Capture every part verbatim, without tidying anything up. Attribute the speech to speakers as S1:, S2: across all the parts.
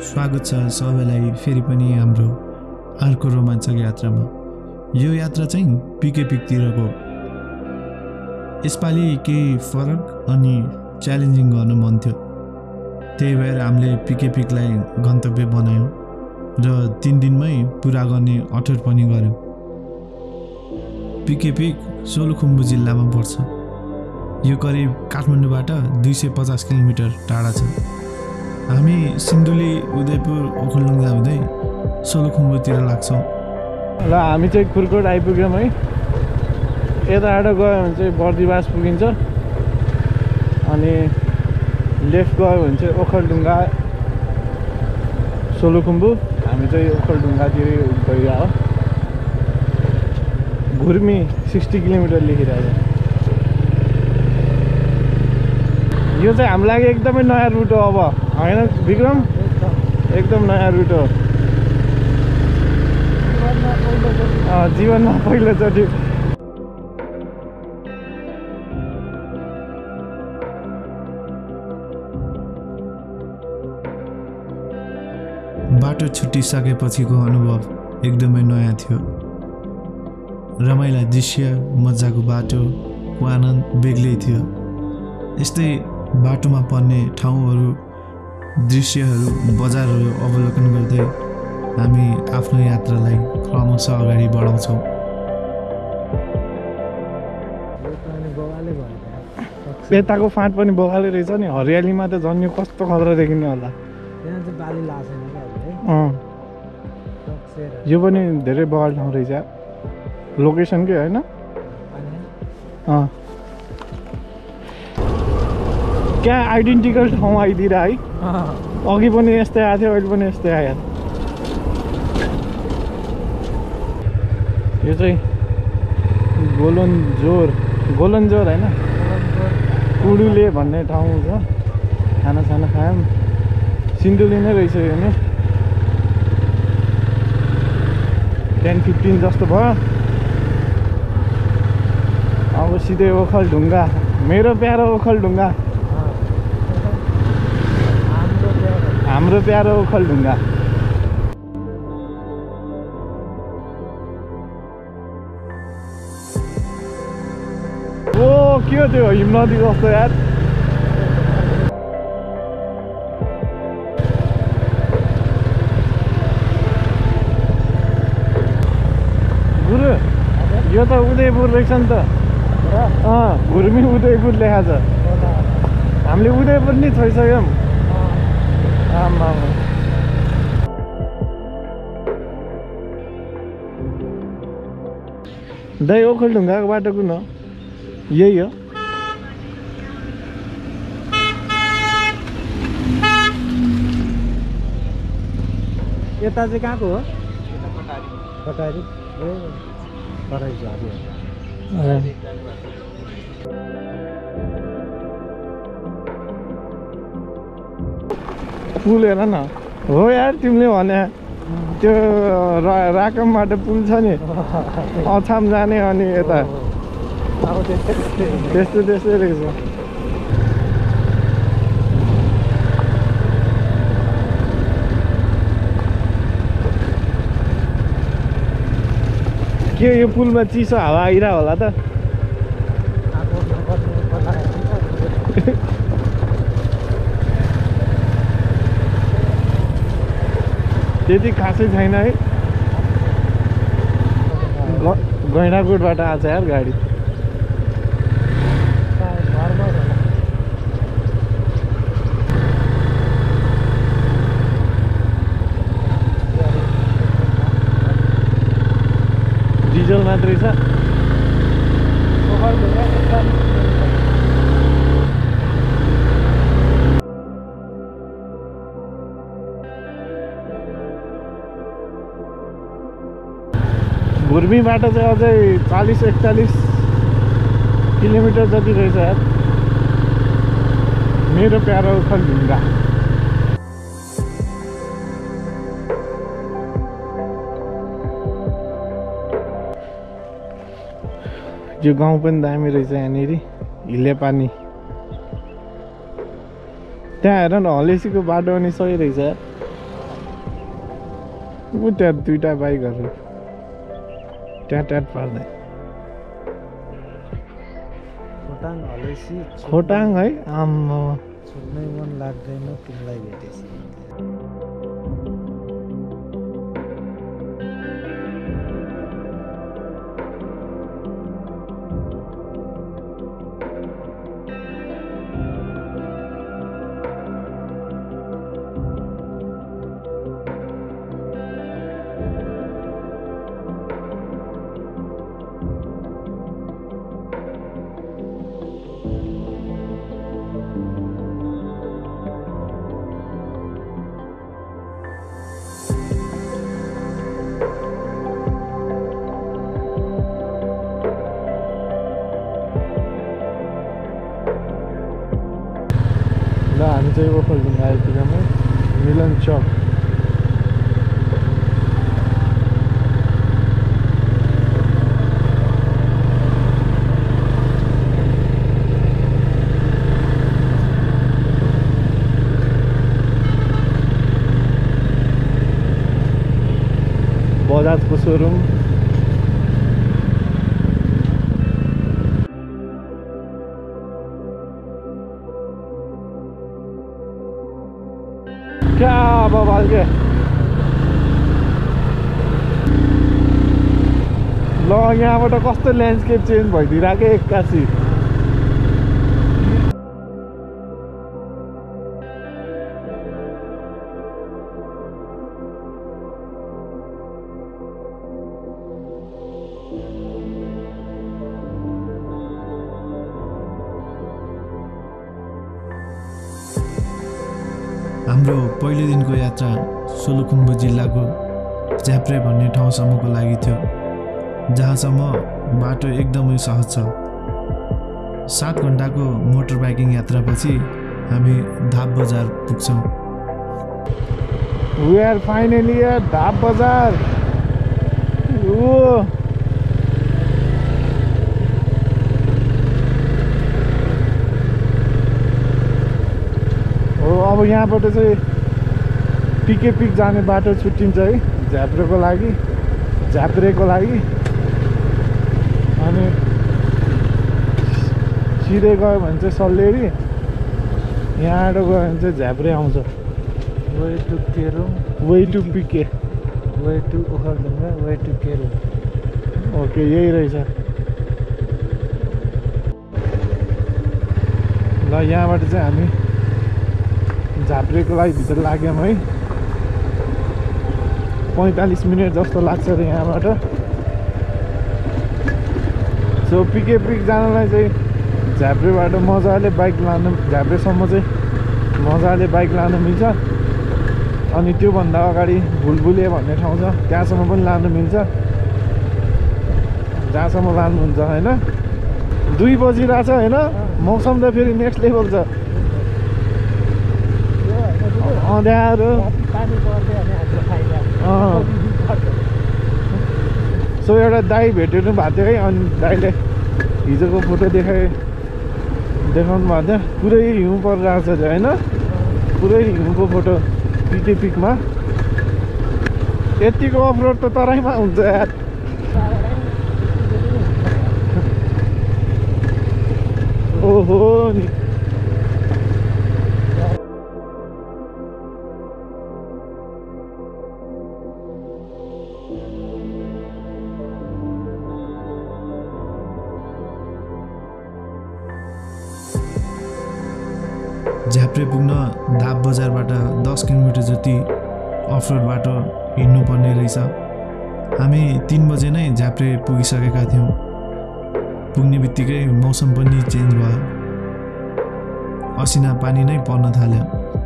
S1: स्वागत छ सबैलाई फेरि पनि हाम्रो अर्को रोमाञ्चक यात्रामा। यो यात्रा चाहिँ पिके पिकतिरको। यसपालि केही फरक अनि च्यालेन्जिङ गर्न मन थियो, त्यही भएर हामीले पिके पिकलाई गन्तव्य बनायौँ र तीन दिनमै पुरा गर्ने अठोट पनि गऱ्यौँ। पिके पिक सोलुखुम्बु जिल्लामा पर्छ। यो करिब काठमाडौँबाट दुई सय पचास किलोमिटर टाढा छ। हामी सिन्धुली, उदयपुर, ओखलढुङ्गा हुँदै सोलुखुम्बुतिर लाग्छौँ।
S2: ल हामी चाहिँ खुर्कोट आइपुग्यौँ है। यताबाट गयो भने चाहिँ बर्दिवास पुगिन्छ, अनि लेफ्ट गयो भने चाहिँ ओखलढुङ्गा, सोलुखुम्बु। हामी चाहिँ ओखलढुङ्गातिर गइरहेको। घुर्मी सिक्सटी किलोमिटर लेखिरहेको छ। यो चाहिँ हाम्रो लागि एकदमै नयाँ रुट हो अब, होइन विक्रम? एकदम नयाँ रुट हो जीवनमा पहिलोचोटि।
S1: बाटो छुट्टिसकेपछिको अनुभव एकदमै नयाँ थियो। रमाइला दृश्य, मजाको बाटोको आनन्द बेग्लै थियो। यस्तै बाटोमा पर्ने ठाउँहरू, दृश्यहरू, बजारहरू अवलोकन गर्दै हामी आफ्नो यात्रालाई क्रमशः अगाडि बढाउँछौँ।
S2: यताको फाँट पनि बगाले रहेछ नि, हरियालीमा त झन् यो कस्तो खतरा देखिने होला। यो पनि धेरै बगाल ठाउँ रहेछ, लोकेसनकै होइन? अँ क्या आइडेन्टिकल ठाउँ आइदिएर है। अघि पनि यस्तै आएको थियो, अहिले पनि यस्तै आयो। यो चाहिँ गोलनजोर गोलनजोर होइन, कुडुले भन्ने ठाउँ छ। खाना साना खायौँ। सिन्धुली नै रहेछ यो नि। टेन फिफ्टिन जस्तो भयो। अब सिधै ओखलढुङ्गा, मेरो प्यारो ओखलढुङ्गा, हाम्रो प्यारो ओखलढुङ्गा। ओ के हो त्यो हिमनदी जस्तो यार। गुरु यो त उदयपुर रहेछ नि त। अँ घुर्मी उदयपुर लेखा छ। हामीले उदयपुर नि छोइसक्यौँ। आमा दाइ, ओखलढुङ्गाको बाटो कुन हो? यही हो।
S3: यता चाहिँ कहाँको हो? कटारी। ए कटारी झारी हो।
S2: पुल हेर न। हो यार, तिमीले भने त्यो रा राकमबाट पुल छ नि, अछाम जाने, अनि यता त्यस्तो त्यस्तै रहेछ। के यो पुलमा चिसो हावा आइरह होला त? त्यति खासै छैन है। गैँडाकोटबाट आएको यार गाडी। डिजल मात्रै छ। घुर्मीबाट चाहिँ अझै चालीस एकचालीस किलोमिटर जति रहेछ यार। मेरो प्यारो ओखलढुङ्गा। यो गाउँ पनि दामी रहेछ यहाँनिर, हिले पानी। त्यहाँ हेर न, हलेसीको बाटो पनि सही रहेछ। ऊ त्यहाँ दुईटा बाइकहरू ट्याट ट्याट पार्दै
S3: खोटाङ हलेसी
S2: खोटाङ है आम्मा
S3: छुट्नै मन लाग्दैन तिमीलाई भेटेपछि
S2: ल हामी चाहिँ ओखलढुङ्गा आइपुग्यौँ मिलन चौक बजाजको सोरुम क्या बबाल के ल यहाँबाट कस्तो ल्यान्डस्केप चेन्ज भइदिइरहेको एक्कासी
S1: हाम्रो पहिलो दिनको यात्रा सोलुखुम्बु जिल्लाको झ्याप्रे भन्ने ठाउँसम्मको लागि थियो, जहाँसम्म बाटो एकदमै सहज छ। सात घन्टाको मोटर बाइकिङ यात्रापछि हामी धाप बजार पुग्छौँ।
S2: We are finally at धाप बजार। ओ अब यहाँबाट चाहिँ पिके पिक जाने बाटो छुट्टिन्छ है, झ्याप्रेको लागि झ्याप्रेको लागि अनि सिधै गयो भने चाहिँ सल्लेरी, यहाँबाट गयो भने चाहिँ झ्याप्रे आउँछ।
S3: Way to Kerung,
S2: way to Pikey,
S3: way to Okhaldhunga, way to Kerung.
S2: Okay यही रहेछ। ल यहाँबाट चाहिँ हामी झाप्रेको लागि भित्र लाग्यौँ है। पैँतालिस मिनट जस्तो लाग्छ र यहाँबाट। सो पिके पिक जानलाई चाहिँ झाप्रेबाट मजाले बाइक लानु, झाप्रेसम्म चाहिँ मजाले बाइक लानु मिल्छ। अनि त्योभन्दा अगाडि भुलभुले भन्ने ठाउँ छ, त्यहाँसम्म पनि लानु मिल्छ, जहाँसम्म लानुहुन्छ होइन। दुई बजिरहेछ होइन, मौसम त फेरि नेक्स्ट लेभल छ, अँध्यारो। सो एउटा दाई भेटिनु भएको थियो है, अनि दाईले हिजोको फोटो देखाए देखाउनु भएको थियो। पुरै हिउँ परिरहेको छ होइन, पुरै हिउँको फोटो पिके पिकमा। यतिको अफरोड त तराईमा हुन्छ यार। ओहो नि
S1: झ्याप्रे पुग्न धाप बजारबाट दस किलोमिटर जति अफरोड बाटो हिँड्नुपर्ने रहेछ। हामी तिन बजे नै झ्याप्रे पुगिसकेका थियौँ। पुग्ने बित्तिकै मौसम पनि चेन्ज भयो, असिना पानी नै पर्न थाल्यो।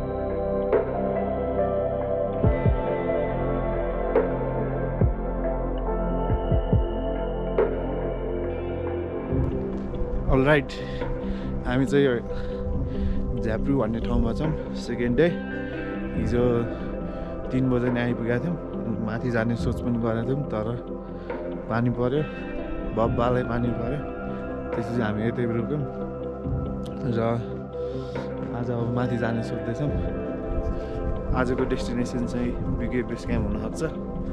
S2: अलराइट, हामी चाहिँ झ्याप्रे भन्ने ठाउँमा छौँ। सेकेन्ड डे हिजो तिन बजे नै आइपुगेका थियौँ। माथि जाने सोच पनि गरेका थियौँ, तर पानी पऱ्यो, बब्बालै पानी पऱ्यो। त्यसपछि हामी यतै रोक्यौँ र आज अब माथि जाने सोच्दैछौँ। आजको डेस्टिनेसन चाहिँ पिके बेस क्याम्प हुनसक्छ।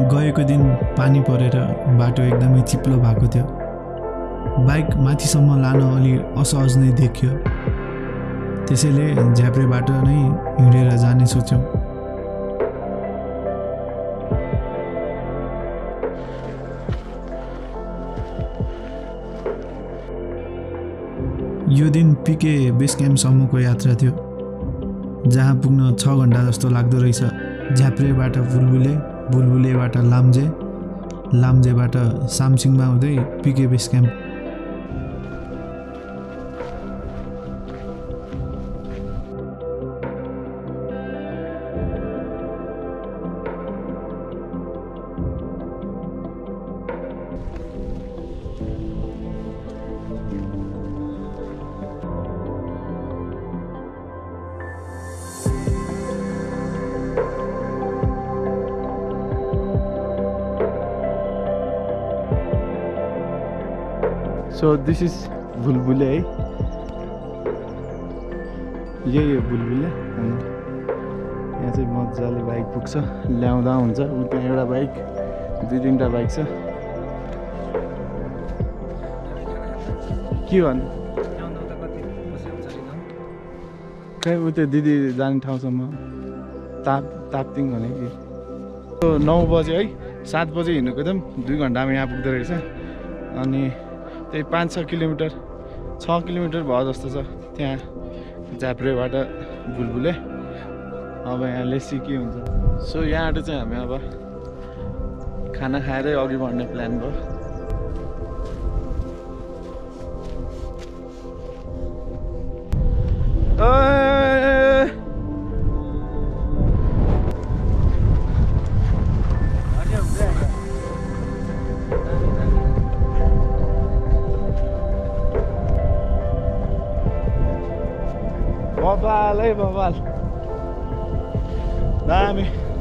S1: गएको दिन पानी परेर बाटो एकदमै चिप्लो भएको थियो। बाइक माथिसम्म लान अलि असहज नै देखियो। त्यसैले झ्याप्रेबाट नै हिँडेर जाने सोच्यौँ। यो दिन पिके बेस क्याम्पसम्मको यात्रा थियो, जहाँ पुग्न छ घन्टा जस्तो लाग्दो रहेछ। झ्याप्रेबाट बुलबुले, बुलबुलेबाट लाम्जे, लाम्जेबाट सामसिङमा हुँदै Pikey base camp.
S2: So this is Bulbule है, यही हो बुलबुले। अनि यहाँ चाहिँ मजाले बाइक पुग्छ, ल्याउँदा हुन्छ। उ त्यहाँ एउटा बाइक, दुई तिनवटा बाइक छ। के भन्नु खै, उ त्यो दिदी जाने ठाउँसम्म ताप ताप्तिङ भने कि नौ बजे है, सात बजे हिँडेको एकदम दुई घन्टामा यहाँ पुग्दो रहेछ। अनि त्यही पाँच छ किलोमिटर छ किलोमिटर भयो जस्तो छ त्यहाँ झ्याप्रेबाट बुलबुले। अब यहाँ लेसी के हुन्छ। सो यहाँबाट चाहिँ हामी अब खाना खाएरै अघि बढ्ने प्लान भयो। बबाल है बबाल, दामी।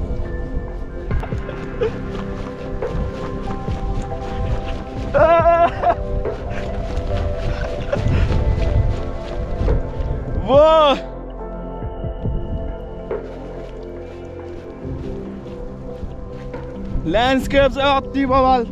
S2: वो ल्यान्डस्केप चाहिँ अति बबाल।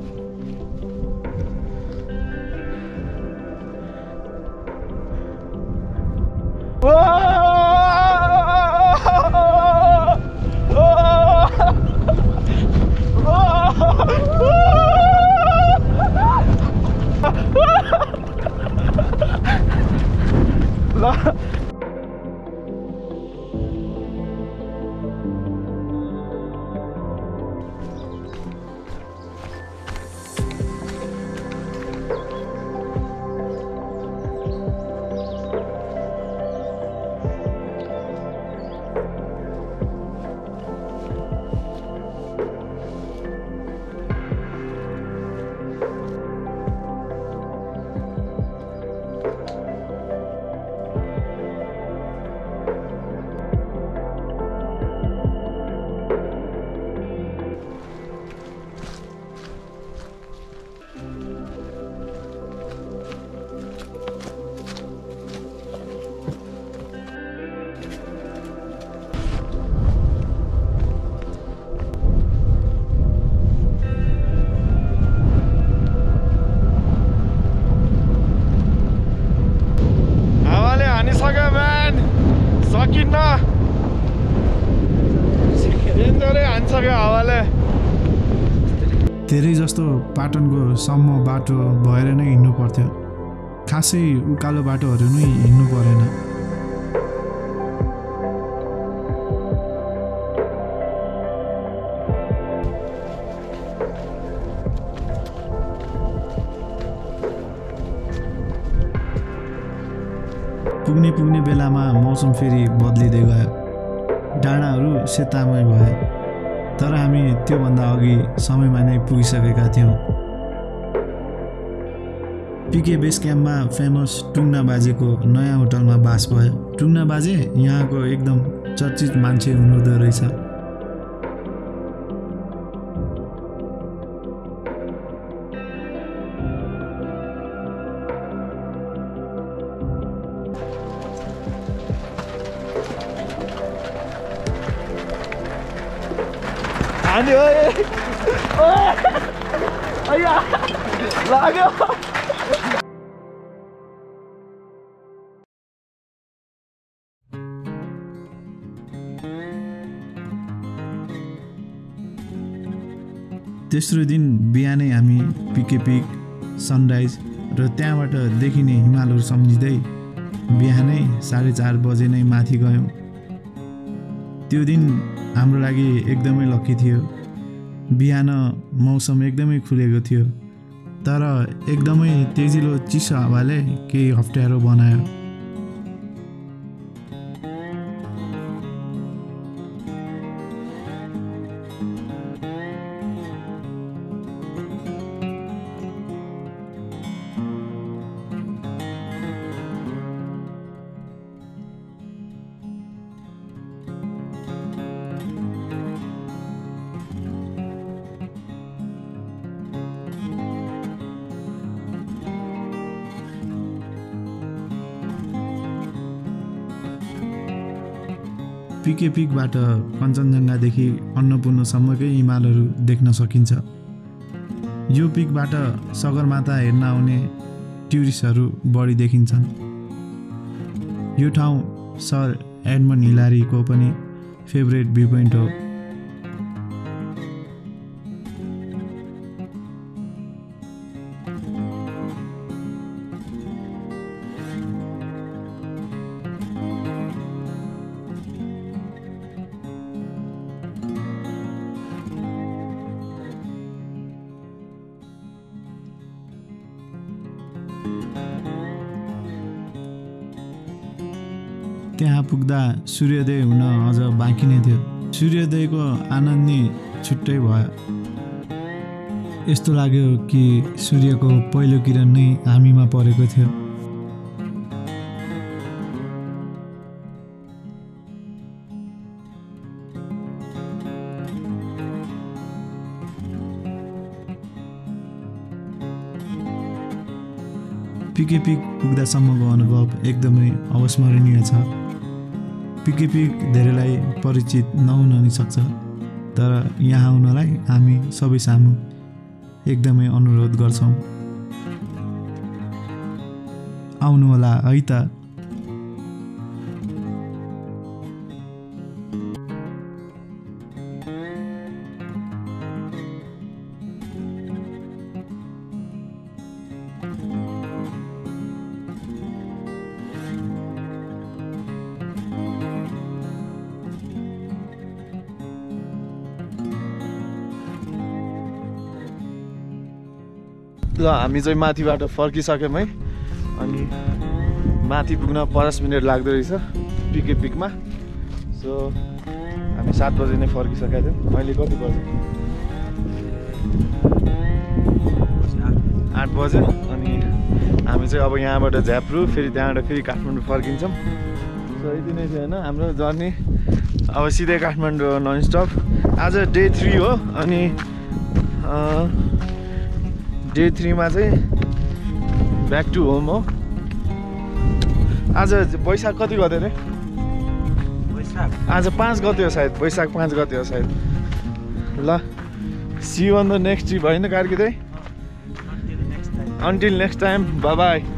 S1: धेरै जस्तो पाटनको सम्म बाटो भएर नै हिँड्नु पर्थ्यो। खासै उकालो बाटोहरू नै हिँड्नु परेन। पुग्ने पुग्ने बेलामा मौसम फेरि बदलिँदै गयो। डाँडाहरू सेतामय भए, तर हामी त्योभन्दा अघि समयमा नै पुगिसकेका थियौँ। पिके बेस क्याम्पमा फेमस टुङ्ना बाजेको नयाँ होटलमा बास भयो। टुङ्ना बाजे यहाँको एकदम चर्चित मान्छे हुनुहुँदो रहेछ।
S2: अनि लाग्यो
S1: तेस्रो दिन बिहानै हामी पिके पिक सनराइज र त्यहाँबाट देखिने हिमालहरू सम्झिँदै बिहानै साढे चार बजे नै माथि गयौँ। त्यो दिन हाम्रो लागि एकदमै लक्की थियो। बिहान मौसम एकदमै खुलेको थियो, तर एकदमै तेजिलो चिसो हावाले केही अप्ठ्यारो बनायो। पिके पिकबाट कञ्चनजङ्घादेखि अन्नपूर्णसम्मकै हिमालहरू देख्न सकिन्छ। यो पिकबाट सगरमाथा हेर्न आउने टुरिस्टहरू बढी देखिन्छन्। यो ठाउँ सर एडमन्ड हिलारीको पनि फेभरेट भ्यू पोइन्ट हो। त्यहाँ पुग्दा सूर्योदय हुन अझ बाँकी नै थियो। सूर्योदयको आनन्द नै छुट्टै भयो। यस्तो लाग्यो कि सूर्यको पहिलो किरण नै हामीमा परेको थियो। पिके पिक पुग्दासम्मको अनुभव एकदमै अविस्मरणीय छ। पिके पिक धेरैलाई परिचित नहुन नि सक्छ, तर यहाँ आउनलाई हामी सबै सामु एकदमै अनुरोध गर्छौँ। आउनुहोला है त।
S2: ल हामी चाहिँ माथिबाट फर्किसक्यौँ है। अनि माथि पुग्न पचास मिनट लाग्दो रहेछ पिके पिकमा। सो हामी सात बजे नै फर्किसकेका थियौँ। अहिले कति बज्यो? आठ बज्यो। अनि हामी चाहिँ अब यहाँबाट झ्याप्रु फेरि त्यहाँबाट फेरि काठमाडौँ फर्किन्छौँ। सो यति नै थियो होइन हाम्रो जर्नी। अब सिधै काठमाडौँ नन स्टप। आज डे थ्री हो। अनि डे थ्रीमा चाहिँ ब्याक टु होम हो। आज वैशाख कति गते रे? आज पाँच गते हो सायद। वैशाख पाँच गते हो सायद। ल see you on the next trip होइन कार्की दाइ? Until next time, bye by.